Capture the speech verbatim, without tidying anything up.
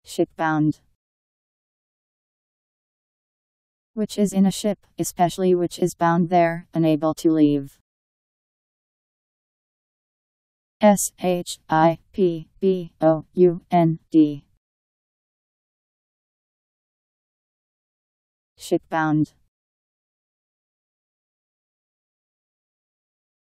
Shipbound. Which is in a ship, especially which is bound there, unable to leave. S H I P B O U N D. Shipbound.